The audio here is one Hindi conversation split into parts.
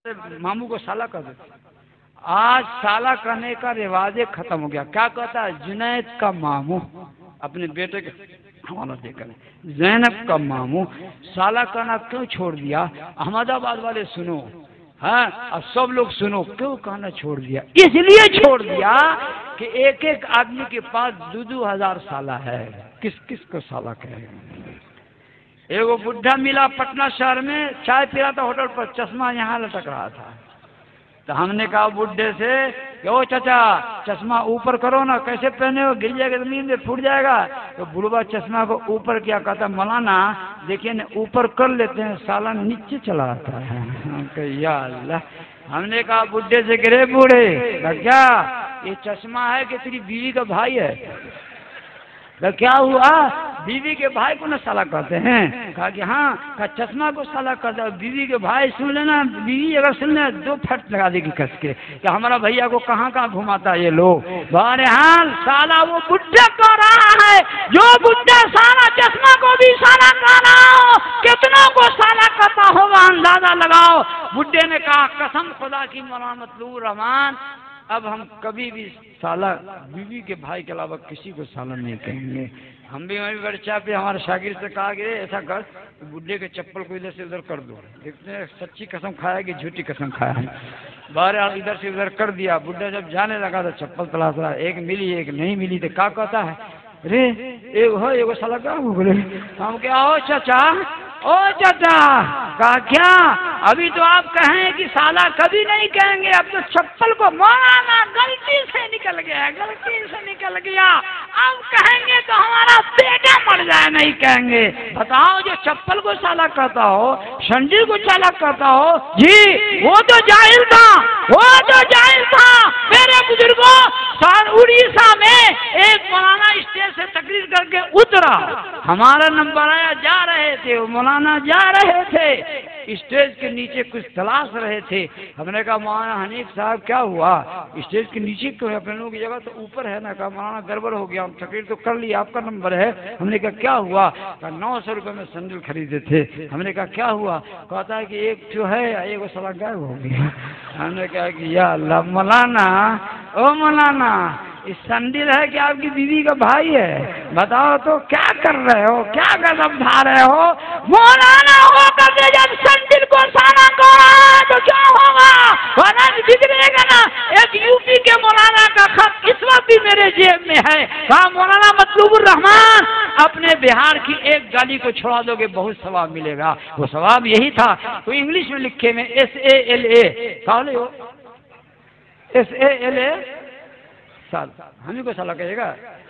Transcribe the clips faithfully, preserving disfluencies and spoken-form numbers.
मामू को साला कर देते। आज साला करने का रिवाज खत्म हो गया। क्या कहता है जुनैद का मामू अपने बेटे के हवाला देकर, जैनब का मामू साला करना क्यों छोड़ दिया? अहमदाबाद वाले सुनो, हाँ अब सब लोग सुनो, क्यों कहना छोड़ दिया? इसलिए छोड़ दिया कि एक एक आदमी के पास दो दो हजार साला है, किस किस को साला कहेगा? एगो बुढ़ा मिला पटना शहर में, चाय पी रहा था होटल पर, चश्मा यहाँ लटक रहा था। तो हमने कहा बुढ़े से कि ओ चाचा चश्मा ऊपर करो ना, कैसे पहने हो, गिर जाएगा जमीन में, फूट जाएगा। तो बुढ़वा चश्मा को ऊपर किया, कहता मौलाना देखिए ना ऊपर कर लेते हैं, साला नीचे चला आता है। या अल्लाह, हमने कहा बुढ़े से गिरे बूढ़े क्या ये चश्मा है कि तेरी बीवी का भाई है? तो क्या हुआ, बीवी के भाई को ना साला कहते हैं? कहा कि हाँ, कहा चश्मा को साला कहता है, बीवी के भाई सुन लेना, बीवी अगर सुन ले दो फट लगा देगी कस के कि हमारा भैया को कहाँ कहाँ घुमाता है ये लोग। बहरहाल साला वो बुढ़ा कह रहा है, जो बुढ़ा साला चश्मा को भी साला कह रहा हो, कितनों को साला कहता होगा अंदाजा लगाओ। बुढ़े ने कहा कसम खुदा की मौलाना मतलूब रहमान, अब हम कभी भी साला बीवी के भाई के अलावा किसी को साला नहीं कहेंगे। हम भी वहीं वर्चा पे हमारे शागिर्द से कहा गया ऐसा कर, तो बुढ़े के चप्पल को इधर से उधर कर दो, देखते हैं सच्ची कसम खाया कि झूठी कसम खाया है। बहरहाल इधर से उधर कर दिया। बुढ़ा जब जाने लगा तो चप्पल तलाश रहा, एक मिली एक नहीं मिली, तो क्या कहता है, अरे एक हो एगो साला क्या हो बोले। हम क्या हो चाचा, ओ चाचा, कहा क्या अभी तो आप कहें कि साला कभी नहीं कहेंगे, अब तो चप्पल को मौलाना गलती से निकल गया, गलती से निकल गया, अब कहेंगे तो हमारा बेटा मर जाए, नहीं कहेंगे। बताओ जो चप्पल को साला कहता हो, संडील को साला कहता हो, जी वो तो जाहिल था, वो तो जाहिल था। मेरे बुजुर्गों उड़ीसा में एक मौलाना स्टेज से तकरीर करके उतरा, हमारा नंबर आया, जा रहे थे वो मौलाना जा रहे थे, स्टेज के नीचे कुछ तलाश रहे थे। हमने कहा मौलाना हनीफ साहब क्या हुआ, स्टेज के नीचे क्यों है, अपने लोगों की जगह तो ऊपर है ना। कहा मौलाना गड़बड़ हो गया, हम तकरीर तो कर लिया, आपका नंबर है। हमने कहा क्या हुआ, कहा नौ सौ रुपये में सैंडल खरीदे थे। हमने कहा क्या हुआ, कहता है कि एक जो है एक वो साला गायब हो गया। हमने कहा कि या अल्लाह, मौलाना ओ मौलाना इस संडील है कि आपकी बीवी का भाई है? बताओ तो क्या कर रहे हो, क्या कदम उठा रहे हो? मौलाना होकर के जब संडील को साला कर रहा है तो क्या होगा, वरना बिगड़ेगा ना। एक यूपी के मौलाना का खत इस वक्त भी मेरे जेब में है, कहा मौलाना मतलूबुर रहमान अपने बिहार की एक गाली को छोड़ा दोगे बहुत सवाब मिलेगा। वो सवाब यही था, तो इंग्लिश में लिखे में एस ए एल ए, कहा हो एस ए एल ए साल, हमें को साला कहेगा,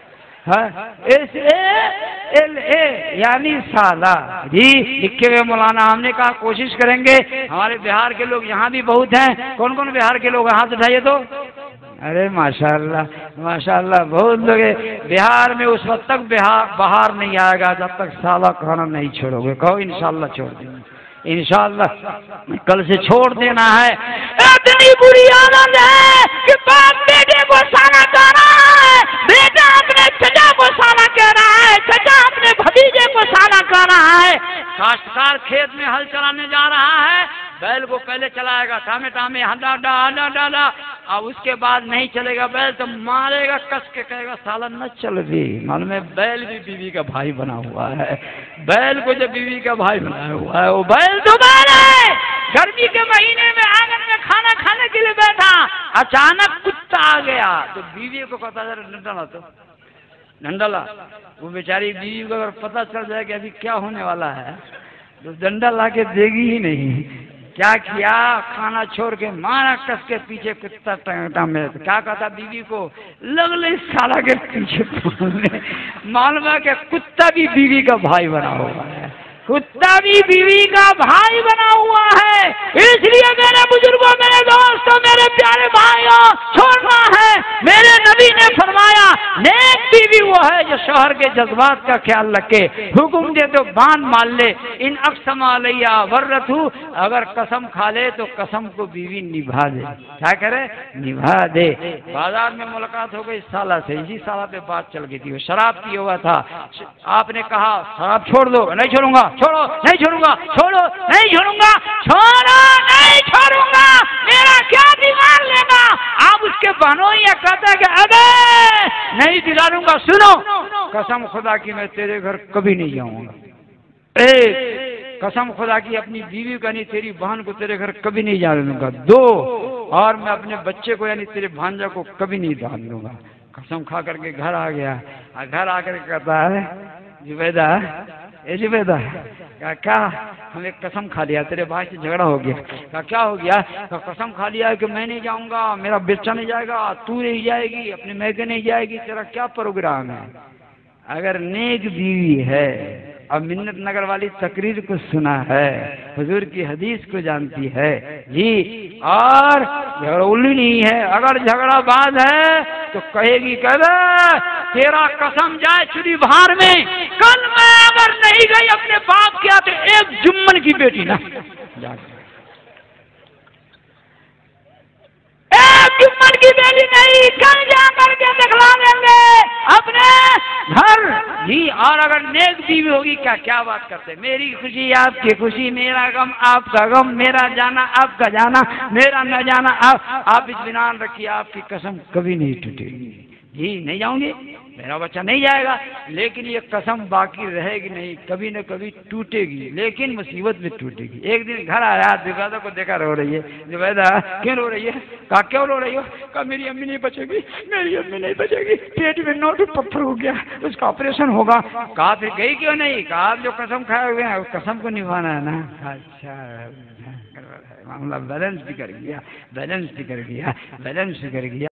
एस ए एल ए यानी साला जी लिखे हुए मौलाना। हमने कहा कोशिश करेंगे, हमारे बिहार के लोग यहाँ भी बहुत हैं। कौन कौन बिहार के लोग, हाथ उठाइए तो। अरे माशाल्लाह माशाल्लाह, बहुत लोग बिहार में। उस वक्त तक बिहार बाहर नहीं आएगा जब तक साला खाना नहीं छोड़ोगे। कहो इंशाल्लाह छोड़ देंगे, इंशाल्लाह कल से छोड़ देना है। इतनी बुरी आदत है कि बाप बेटे को साला कह रहा है, बेटा अपने चचा को साला कह रहा है, चचा अपने भतीजे को साला कह रहा है। काश्तकार खेत में हल चलाने जा रहा है, बैल को पहले चलाएगा टामे टामे हड्डा डाला डाला, और उसके बाद नहीं चलेगा बैल तो मारेगा कस के, कहेगा साला न चल भी। मालूम है बैल भी बीवी का भाई बना हुआ है। बैल को जब बीवी का भाई बनाया हुआ है, वो बैल तो बैल है। गर्मी के महीने में आंगन में खाना खाने के लिए बैठा, अचानक कुत्ता आ गया तो बीवी को पता चला, डंडा तो डंडा ला। वो बेचारी बीवी को अगर पता चल जाए कि अभी क्या होने वाला है तो डंडा ला के देगी ही नहीं। क्या किया, खाना छोड़ के मारा कस के पीछे कुत्ता टंगटा में। तो क्या कहता बीवी को, लगले साला के पीछे। मालूम है कि कुत्ता भी बीवी का भाई बना हुआ है, कुत्ता भी बीवी का भाई बना हुआ है। इसलिए मेरे बुजुर्गों, मेरे दोस्तों, मेरे प्यारे भाइयों, छोड़ना है। मेरे नबी ने फरमाया नेक बीवी वो है जो शौहर के जज्बात का ख्याल रखे, हुक्म दे तो बांध मान ले, इन अक्समा लैया वर्रथू, अगर कसम खा ले तो कसम को बीवी निभा दे। क्या करे, निभा दे। बाजार में मुलाकात हो गई साला से, इसी साला पे बात चल गई थी, वो शराब पिया हुआ था। आपने कहा शराब छोड़ दो, नहीं छोड़ूंगा, छोड़ो नहीं छोड़ूंगा, छोड़ो नहीं छोड़ूंगा, छोड़ो नहीं छोड़ूंगा। कसम खुदा की मैं तेरे घर कभी नहीं जाऊंगा। एक, कसम खुदा की अपनी बीवी को यानी तेरी बहन को तेरे घर कभी नहीं जाने दूंगा। दो, और मैं अपने बच्चे को यानी तेरे भांजा को कभी नहीं जाने दूंगा। कसम खा करके घर आ गया। घर आकर कहता है जुबैदा, ए जुबैदा, क्या क्या हमें कसम खा लिया, तेरे भाई से झगड़ा हो गया। क्या क्या हो गया? तो कसम खा लिया कि मैं नहीं जाऊंगा, मेरा बच्चा नहीं जाएगा, तू नहीं जाएगी, अपनी मैके नहीं जाएगी, तेरा क्या प्रोग्राम है? अगर नेक बीवी है और मिन्नत नगर वाली तकरीर को सुना है, हुजूर की हदीस को जानती है जी, और झगड़ोली नहीं है, अगर झगड़ा बाज है तो कहेगी कह तेरा कसम जाए चुरी भार में, कल मैं अगर नहीं गई अपने बाप के आते एक जुम्मन की बेटी ना एक जुम्मन की बेटी नहीं, कल जा करके दिखला देंगे अपने घर जी। और अगर नेक बीवी होगी, क्या क्या बात करते, मेरी खुशी आपकी खुशी, मेरा गम आपका गम, मेरा जाना आपका जाना, मेरा न जाना आप आप इत्मीनान रखिए, आपकी कसम कभी नहीं टूटेगी जी। नहीं जाऊंगी, मेरा बच्चा नहीं जाएगा, लेकिन ये कसम बाकी रहेगी नहीं, कभी न कभी टूटेगी, लेकिन मुसीबत में टूटेगी। एक दिन घर आया, जुबैदा को देखा रो रही है। जुबैदा क्यों रो रही है? कहा क्यों रो रही हो? कहा मेरी अम्मी नहीं बचेगी, मेरी अम्मी नहीं बचेगी, पेट में नोट पत्थर हो गया, उसका ऑपरेशन होगा। कहा फिर गई क्यों नहीं? कहा जो कसम खाए हुए हैं उस कसम को निभाना है ना। अच्छा, मामला बैलेंस भी कर गया, बैलेंस भी कर गया, बैलेंस भी कर गया।